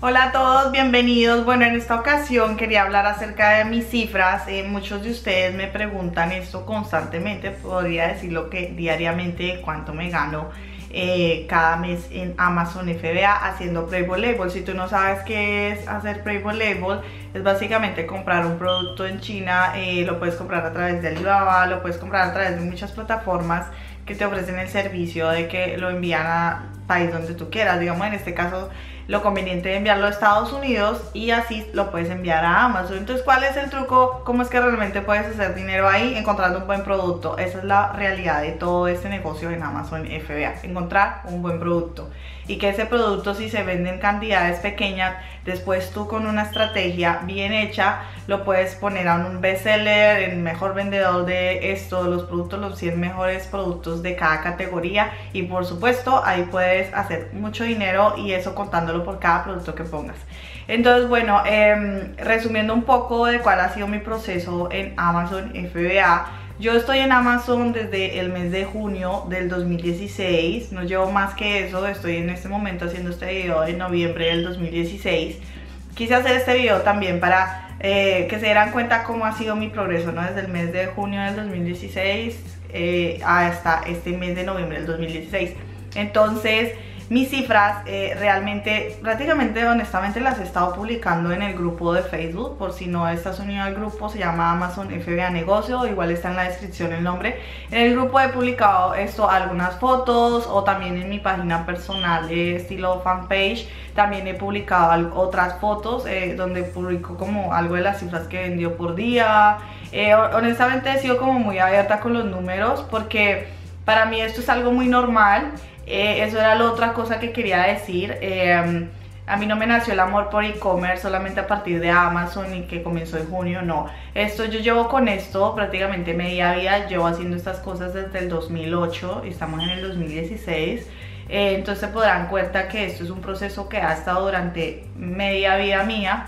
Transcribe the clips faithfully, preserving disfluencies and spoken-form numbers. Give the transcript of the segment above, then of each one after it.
Hola a todos, bienvenidos. Bueno, en esta ocasión quería hablar acerca de mis cifras. eh, Muchos de ustedes me preguntan esto constantemente, podría decirlo que diariamente, cuánto me gano eh, cada mes en Amazon F B A haciendo Private Label. Si tú no sabes qué es hacer Private Label, es básicamente comprar un producto en China. eh, Lo puedes comprar a través de Alibaba, lo puedes comprar a través de muchas plataformas que te ofrecen el servicio de que lo envían a país donde tú quieras. Digamos, en este caso, lo conveniente de enviarlo a Estados Unidos y así lo puedes enviar a Amazon. Entonces, ¿cuál es el truco? ¿Cómo es que realmente puedes hacer dinero ahí? Encontrando un buen producto. Esa es la realidad de todo este negocio en Amazon F B A, encontrar un buen producto y que ese producto, si se vende en cantidades pequeñas, después tú con una estrategia bien hecha lo puedes poner a un bestseller, el mejor vendedor de esto, los productos, los cien mejores productos de cada categoría, y por supuesto ahí puedes hacer mucho dinero, y eso contándolo por cada producto que pongas. Entonces, bueno, eh, resumiendo un poco de cuál ha sido mi proceso en Amazon F B A. Yo estoy en Amazon desde el mes de junio del dos mil dieciséis, no llevo más que eso. Estoy en este momento haciendo este video en noviembre del dos mil dieciséis. Quise hacer este video también para eh, que se dieran cuenta cómo ha sido mi progreso, ¿no? Desde el mes de junio del dos mil dieciséis eh, hasta este mes de noviembre del dos mil dieciséis. Entonces, mis cifras eh, realmente, prácticamente, honestamente, las he estado publicando en el grupo de Facebook. Por si no estás unido al grupo, se llama Amazon F B A Negocio, igual está en la descripción el nombre. En el grupo he publicado esto, algunas fotos, o también en mi página personal de estilo fanpage también he publicado otras fotos eh, donde publico como algo de las cifras que vendió por día. eh, honestamente he sido como muy abierta con los números, porque para mí esto es algo muy normal. Eh, eso era la otra cosa que quería decir. eh, A mí no me nació el amor por e-commerce solamente a partir de Amazon y que comenzó en junio, no. Esto, yo llevo con esto prácticamente media vida, llevo haciendo estas cosas desde el dos mil ocho y estamos en el dos mil dieciséis. eh, Entonces se podrán cuenta que esto es un proceso que ha estado durante media vida mía.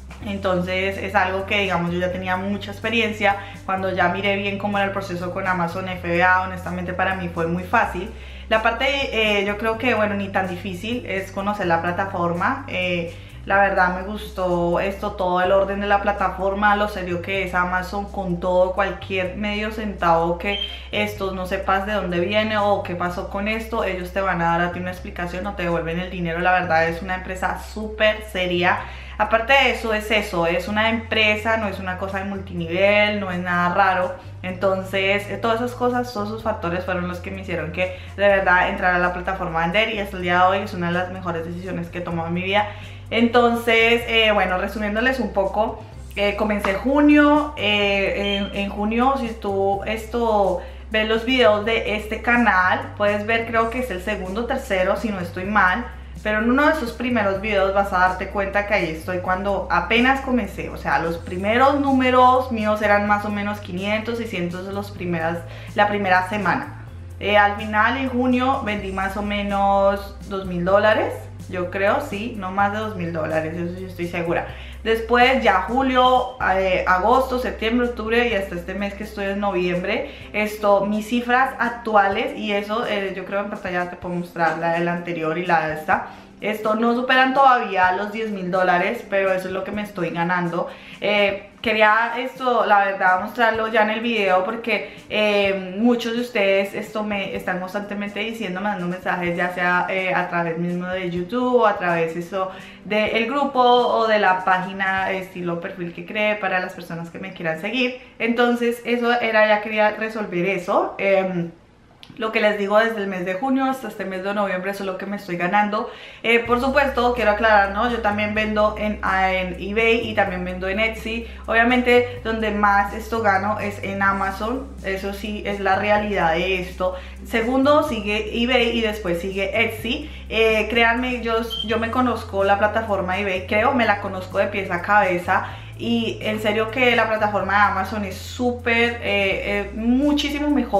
Entonces es algo que, digamos, yo ya tenía mucha experiencia. Cuando ya miré bien cómo era el proceso con Amazon F B A, honestamente para mí fue muy fácil. La parte, eh, yo creo que, bueno, ni tan difícil es conocer la plataforma. eh, La verdad me gustó esto, todo el orden de la plataforma, lo serio que es Amazon con todo, cualquier medio centavo que estos no sepas de dónde viene o qué pasó con esto, ellos te van a dar a ti una explicación o te devuelven el dinero. La verdad es una empresa súper seria. Aparte de eso, es eso, es una empresa, no es una cosa de multinivel, no es nada raro. Entonces, eh, todas esas cosas, todos esos factores fueron los que me hicieron que de verdad entrar a la plataforma a vender, y hasta el día de hoy es una de las mejores decisiones que he tomado en mi vida. Entonces, eh, bueno, resumiéndoles un poco, eh, comencé en junio. eh, en, en junio, si tú esto ves los videos de este canal, puedes ver, creo que es el segundo o tercero, si no estoy mal. Pero en uno de esos primeros videos vas a darte cuenta que ahí estoy cuando apenas comencé. O sea, los primeros números míos eran más o menos quinientos, seiscientos los primeras, la primera semana. Eh, al final, en junio, vendí más o menos dos mil dólares. Yo creo, sí, no más de dos mil dólares, eso yo estoy segura. Después ya julio, eh, agosto, septiembre, octubre y hasta este mes que estoy en noviembre, esto, mis cifras actuales, y eso eh, yo creo en pantalla te puedo mostrar la del anterior y la de esta. Esto no superan todavía los diez mil dólares, pero eso es lo que me estoy ganando. Eh, quería esto, la verdad, mostrarlo ya en el video porque eh, muchos de ustedes esto me están constantemente diciendo, mandando mensajes, ya sea eh, a través mismo de YouTube o a través eso del grupo o de la página estilo perfil que creé para las personas que me quieran seguir. Entonces eso era, ya quería resolver eso. Eh, Lo que les digo, desde el mes de junio hasta este mes de noviembre, eso es lo que me estoy ganando. eh, Por supuesto, quiero aclarar, ¿no? Yo también vendo en, en eBay y también vendo en Etsy. Obviamente, donde más esto gano es en Amazon. Eso sí, es la realidad de esto. Segundo, sigue eBay y después sigue Etsy. eh, Créanme, yo, yo me conozco la plataforma eBay, creo, me la conozco de pies a cabeza. Y en serio que la plataforma de Amazon es súper, eh, eh, muchísimo mejor.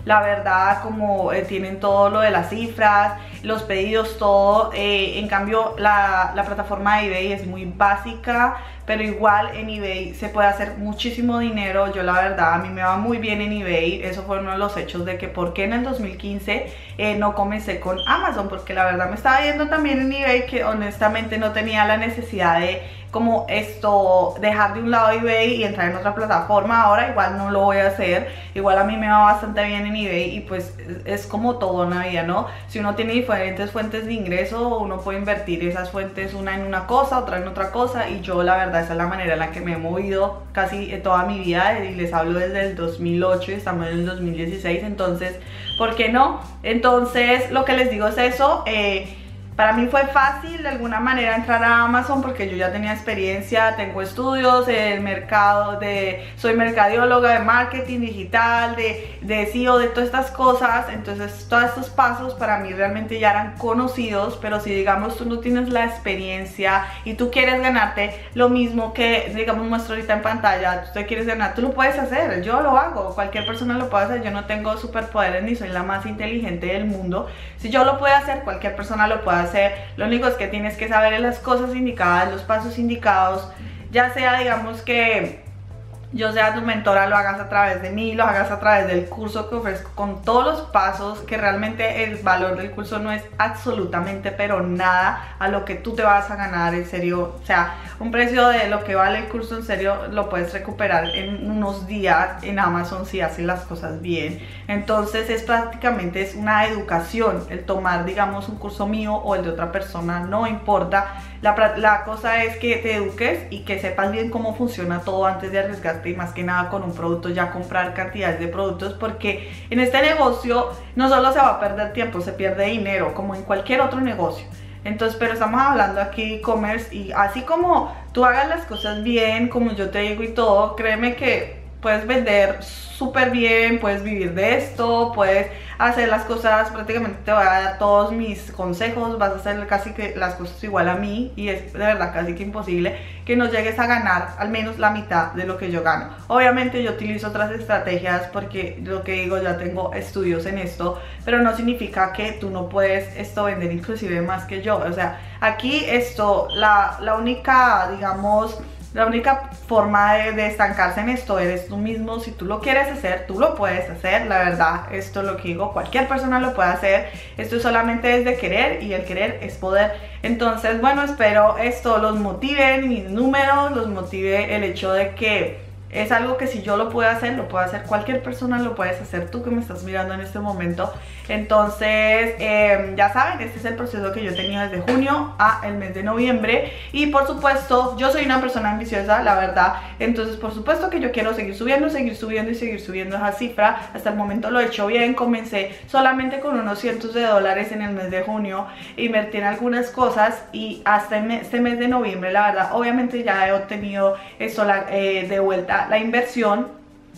la verdad, como eh, tienen todo lo de las cifras, los pedidos, todo. Eh, en cambio la, la plataforma de eBay es muy básica, pero igual en eBay se puede hacer muchísimo dinero. Yo la verdad, a mí me va muy bien en eBay. Eso fue uno de los hechos de que por qué en el dos mil quince eh, no comencé con Amazon, porque la verdad me estaba yendo también en eBay, que honestamente no tenía la necesidad de como esto, dejar de un lado eBay y entrar en otra plataforma. Ahora igual no lo voy a hacer, igual a mí me va bastante bien en eBay, y pues es como todo en la vida, ¿no? Si uno tiene diferentes fuentes de ingreso, uno puede invertir esas fuentes, una en una cosa, otra en otra cosa, y yo la verdad esa es la manera en la que me he movido casi toda mi vida, y les hablo desde el dos mil ocho y estamos en el dos mil dieciséis, entonces, ¿por qué no? Entonces, lo que les digo es eso. eh, Para mí fue fácil de alguna manera entrar a Amazon porque yo ya tenía experiencia, tengo estudios en el mercado, de, soy mercadióloga de marketing digital, de, de S E O, de todas estas cosas. Entonces todos estos pasos para mí realmente ya eran conocidos, pero si digamos tú no tienes la experiencia y tú quieres ganarte lo mismo que digamos muestro ahorita en pantalla, tú te quieres ganar, tú lo puedes hacer, yo lo hago, cualquier persona lo puede hacer. Yo no tengo superpoderes ni soy la más inteligente del mundo. Si yo lo puedo hacer, cualquier persona lo puede hacer. Hacer. Lo único es que tienes que saber las cosas indicadas, los pasos indicados, ya sea digamos que yo sea tu mentora, lo hagas a través de mí, lo hagas a través del curso que ofrezco con todos los pasos, que realmente el valor del curso no es absolutamente pero nada a lo que tú te vas a ganar, en serio. O sea, un precio de lo que vale el curso en serio lo puedes recuperar en unos días en Amazon si haces las cosas bien. Entonces es prácticamente es una educación el tomar digamos un curso mío o el de otra persona, no importa. La, la cosa es que te eduques y que sepas bien cómo funciona todo antes de arriesgarte, y más que nada con un producto, ya comprar cantidades de productos, porque en este negocio no solo se va a perder tiempo, se pierde dinero como en cualquier otro negocio. Entonces, pero estamos hablando aquí de e-commerce, y así como tú hagas las cosas bien, como yo te digo y todo, créeme que puedes vender súper bien, puedes vivir de esto, puedes hacer las cosas, prácticamente te voy a dar todos mis consejos, vas a hacer casi que las cosas igual a mí, y es de verdad casi que imposible que no llegues a ganar al menos la mitad de lo que yo gano. Obviamente yo utilizo otras estrategias porque lo que digo, ya tengo estudios en esto, pero no significa que tú no puedes esto vender inclusive más que yo. O sea, aquí esto, la, la única, digamos, la única forma de, de estancarse en esto eres tú mismo. Si tú lo quieres hacer, tú lo puedes hacer. La verdad, esto es lo que digo, cualquier persona lo puede hacer. Esto solamente es de querer, y el querer es poder. Entonces, bueno, espero esto los motive, mis números, los motive el hecho de que es algo que si yo lo puedo hacer, lo puede hacer cualquier persona, lo puedes hacer tú que me estás mirando en este momento. Entonces, eh, ya saben, este es el proceso que yo he tenido desde junio a el mes de noviembre. Y por supuesto, yo soy una persona ambiciosa, la verdad. Entonces, por supuesto que yo quiero seguir subiendo, seguir subiendo y seguir subiendo esa cifra. Hasta el momento lo he hecho bien. Comencé solamente con unos cientos de dólares en el mes de junio. Invertí en algunas cosas, y hasta este mes de noviembre, la verdad, obviamente ya he obtenido esto la, eh, de vuelta la inversión.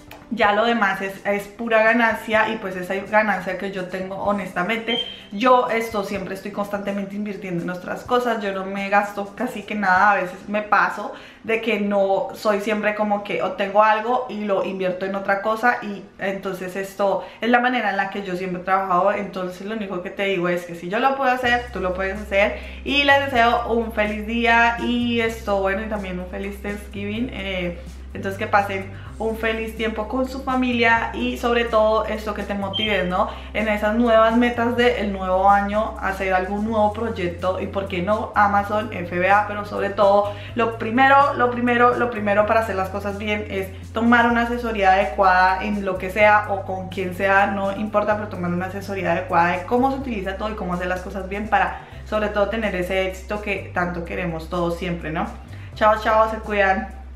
Ya lo demás es, es pura ganancia, y pues esa ganancia que yo tengo, honestamente, yo esto siempre estoy constantemente invirtiendo en nuestras cosas. Yo no me gasto casi que nada. A veces me paso de que no soy siempre como que obtengo algo y lo invierto en otra cosa, y entonces esto es la manera en la que yo siempre he trabajado. Entonces lo único que te digo es que si yo lo puedo hacer, tú lo puedes hacer, y les deseo un feliz día y esto, bueno, y también un feliz Thanksgiving. eh, Entonces que pasen un feliz tiempo con su familia, y sobre todo esto, que te motives, ¿no? En esas nuevas metas del nuevo año, hacer algún nuevo proyecto, y por qué no Amazon, F B A. Pero sobre todo, lo primero, lo primero, lo primero para hacer las cosas bien es tomar una asesoría adecuada en lo que sea o con quien sea, no importa, pero tomar una asesoría adecuada de cómo se utiliza todo y cómo hacer las cosas bien para sobre todo tener ese éxito que tanto queremos todos siempre, ¿no? Chao, chao, se cuidan.